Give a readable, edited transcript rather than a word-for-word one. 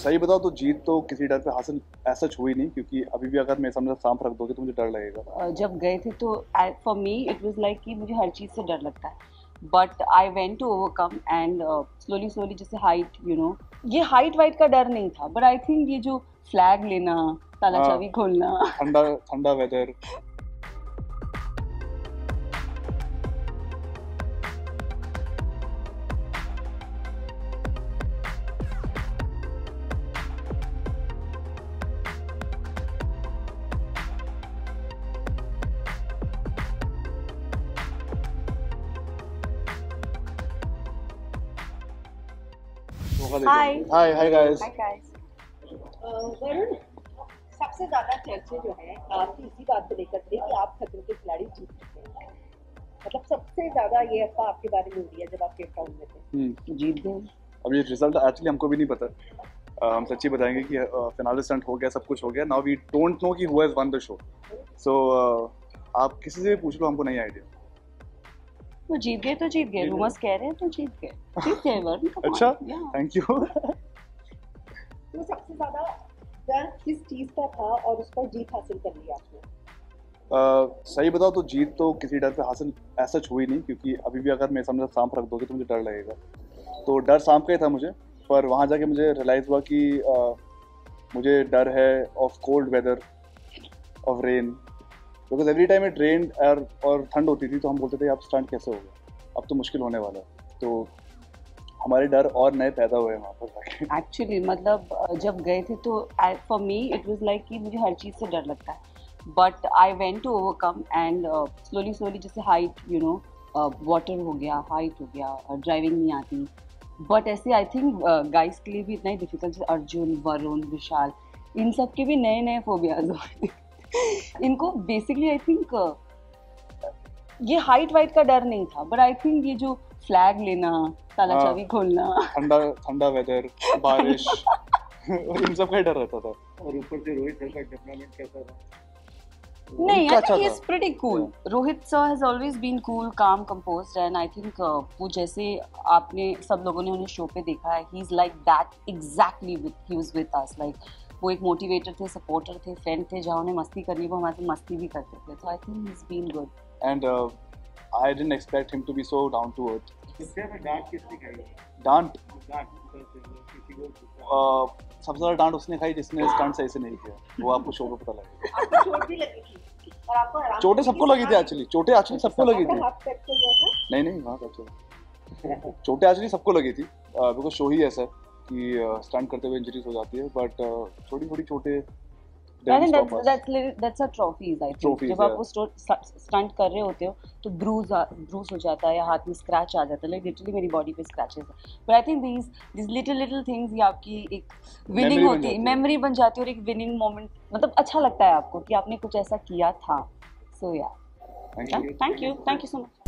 सही बताओ तो जीत तो किसी डर पे हासिल ऐसा हुई नहीं, क्योंकि अभी भी अगर मेरे सामने सांप रख दोगे तो मुझे डर लगेगा। जब गए थे तो for me it was like कि मुझे हर चीज़ से डर लगता है, but I went to overcome and slowly slowly, जैसे हाइट ये हाइट वाइट का डर नहीं था, बट आई थिंक ये जो फ्लैग लेना, ताला हाँ, चाबी खोलना ठंडा ठंडा weather. Hi hi hi guys. Hi guys. Varun, सबसे ज्यादा चर्चे जो है आपकी इसी बात को लेकर थे कि आप खतरों के खिलाड़ी जीत चुके हैं। मतलब सबसे ज्यादा ये अफवाह आपके बारे में हो रही है जब आप केप टाउन में थे। जीत गए। अब ये रिजल्ट एक्चुअली हमको भी नहीं पता। हम सच्ची बताएंगे कि फिनाले स्टंट हो गया, सब कुछ हो गया। नाउ वी डोंट नो कि who has won the show. So आप किसी से भी पूछ लो, हमको नहीं आइडिया। वो जीत गए तो जीत गए, रूमर्स कह रहे हैं तो जीत गए वरुण। अच्छा, थैंक यू। तो सबसे ज्यादा डर किस चीज का था और उस पर जीत हासिल कर ली आपने? सही बताओ तो जीत तो किसी डर पे हासिल ऐसा हुई नहीं, क्योंकि अभी भी अगर मेरे सामने सांप रख दोगे तो मुझे डर लगेगा। तो डर सांप का ही था मुझे, पर वहाँ जाके मुझे रियलाइज़ हुआ कि मुझे डर है of cold weather, of rain. Because every time it rain और ठंड होती थी तो हम बोलते थे अब स्टंट कैसे होगा, अब तो मुश्किल होने वाला है। तो हमारे डर और नए पैदा हुए वहाँ पर जाके। एक्चुअली मतलब जब गए थे तो for me it was like कि मुझे हर चीज़ से डर लगता है, but I went to overcome and slowly slowly, जैसे हाइट वाटर हो गया, हाइट हो गया, ड्राइविंग नहीं आती, बट ऐसे आई थिंक गाइस के लिए भी इतना ही डिफिकल्ट है। अर्जुन, वरुण, विशाल, इन सब के भी नए नए फोबियाज होते हैं। इनको बेसिकली आई थिंक ये हाइट वाइट का डर नहीं था, बट आई थिंक ये जो फ्लैग लेना, ताला हाँ, चाबी खोलना, ठंडा ठंडा वेदर, बारिश और इन सब का ही डर रहता था। और ऊपर से रोहित सर का टेम्परामेंट कैसा था? नहीं, उनका I अच्छा think he था। is pretty cool. Rohit sir has always been cool, calm, composed, and I think वो जैसे आपने सब लोगों ने उन्हें शो पे देखा है, he is like that exactly. He was with us, like वो एक मोटिवेटर थे, सपोर्टर थे, फ्रेंड थे। जहाँ उन्हें मस्ती करनी वो हमारे साथ मस्ती भी करते थे। तो I think he's been good. And I didn't expect him to be so down to earth. सबसे ज्यादा डांट किसने खाई? डांट डांट किसी को सबसे ज़्यादा डांट उसने खाई जिसने स्टंट सही से नहीं किया। वो आपको शो पे पता लगेगा। आपको चोट भी लगी थी और आपको आराम चोटें सबको लगी थी एक्चुअली, चोटें एक्चुअली सबको लगी थी। हाथ फ्रैक्चर हुआ था? नहीं नहीं, वहाँ का चोटें एक्चुअली सबको लगी थी, बिकॉज शो ही ऐसा है कि स्टंट करते हुए इंजरीज हो जाती है, बट छोटी छोटी चोटें I think that's a trophies, I think. Trophies, जब आप वो स्टंट कर रहे होते हो तो ब्रूज हो जाता है या हाथ में स्क्रैच आ जाता है, लाइक लिटरली मेरी बॉडी पे स्क्रैचेस है। But I think these little things ये आपकी एक विनिंग होती है, मेमोरी बन जाती है और एक विनिंग मोमेंट, मतलब अच्छा लगता है आपको कि आपने कुछ ऐसा किया था। सो या, थैंक यू सो मच।